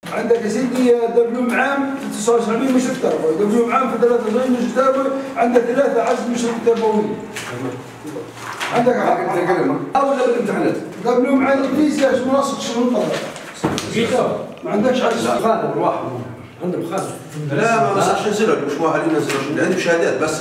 عندك يا سيدي دبلوم عام في 79 مشرف تربوي، دبلوم عام في 93 مشرف تربوي، عندك 3 عزم مشرف تربوي. عندك أول بالامتحانات دبلوم عام الفيزياء ايش مناصب شنو طلع؟ ما عندكش عزم خادم واحد عندهم خادم. لا ما صارش ننزلوا مش مؤهلين ننزلوا، عندهم شهادات بس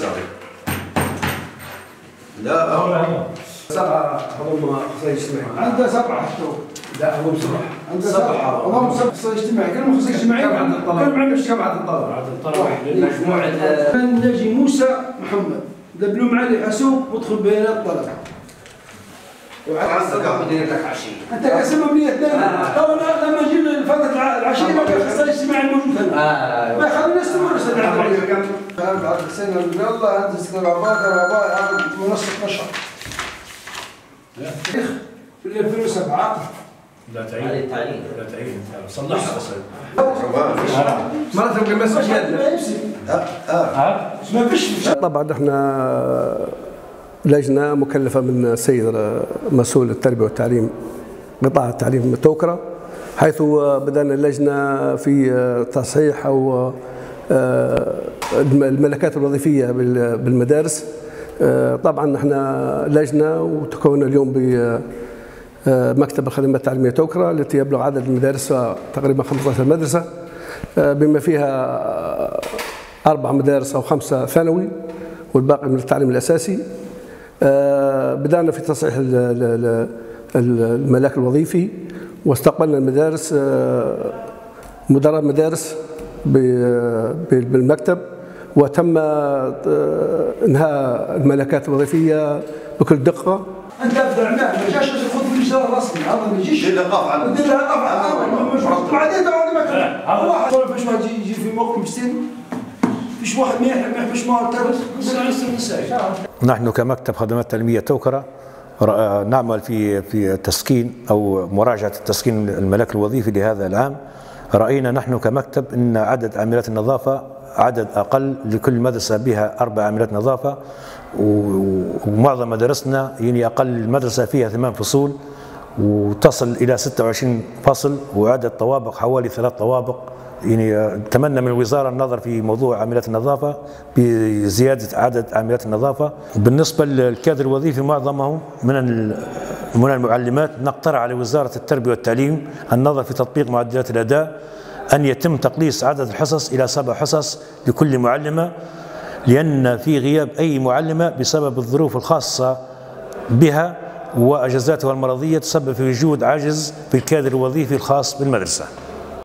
لا 7 هم اخصائي اجتماعي. عنده 7 حتى لا هم 7. عنده 7 هم 7 اخصائي اجتماعي، كانوا اخصائي اجتماعي كم عدد الطلبه؟ عدد الطلبه مجموعه نجي موسى محمد دبلوم علي حاسوب ودخل بيانات الطلبه. انت قاسمهم لي اثنين. لما نجي فتره العشيه ما كان الاخصائي الاجتماعي موجود هنا. ما يخلينا نستمر استاذ عبد الحسين يلا انت استاذ عباد منسق نشر. في 2007 لا تعيين صلحها بس مرات يمكن بس ما فيش. طبعا احنا لجنه مكلفه من السيد مسؤول التربيه والتعليم قطاع التعليم توكره، حيث بدأنا اللجنه في تصحيح او الملكات الوظيفيه بالمدارس. طبعا احنا لجنه وتكون اليوم بمكتب الخدمات التعليميه توكره التي يبلغ عدد المدارس تقريبا 15 مدرسه، بما فيها 4 مدارس او 5 ثانوي والباقي من التعليم الاساسي. بدأنا في تصحيح الملاك الوظيفي واستقبلنا المدارس مدراء المدارس بالمكتب، وتم انهاء الملكات الوظيفيه بكل دقه. انت ابدع ما جاش تاخذ في الاجراء الرسمي، هذا ما يجيش دير لها قاف على دير لها قاف بعدين تعود المكتب. واحد فيش واحد يجي في موقف مسكين، فيش واحد ما يحبش ما نحن كمكتب خدمات تعليميه توكره نعمل في تسكين او مراجعه التسكين الملاك الوظيفي لهذا العام. راينا نحن كمكتب ان عدد عاملات النظافه عدد اقل، لكل مدرسه بها 4 عاملات نظافه، ومعظم مدارسنا يعني اقل مدرسه فيها 8 فصول وتصل الى 26 فصل، وعدد طوابق حوالي 3 طوابق. يعني نتمنى من الوزاره النظر في موضوع عاملات النظافه بزياده عدد عاملات النظافه. بالنسبه للكادر الوظيفي معظمهم من المعلمات، نقترح على وزاره التربيه والتعليم النظر في تطبيق معدلات الاداء، ان يتم تقليص عدد الحصص الى 7 حصص لكل معلمه، لان في غياب اي معلمه بسبب الظروف الخاصه بها واجازاتها المرضيه تسبب في وجود عجز في الكادر الوظيفي الخاص بالمدرسه.